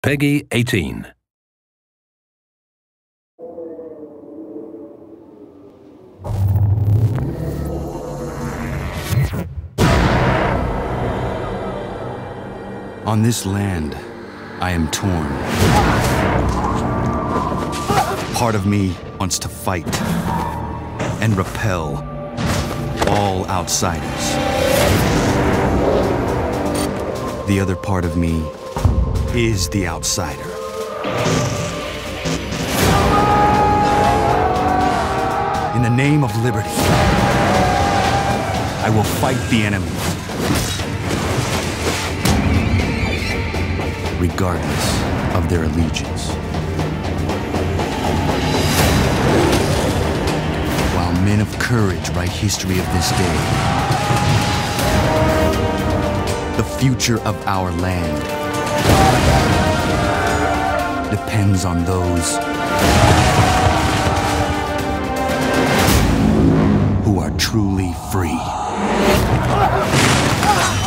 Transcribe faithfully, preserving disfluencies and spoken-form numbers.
Peggy eighteen. On this land, I am torn. Part of me wants to fight and repel all outsiders. The other part of me is the outsider. In the name of liberty, I will fight the enemy, regardless of their allegiance. While men of courage write history of this day, the future of our land depends on those who are truly free.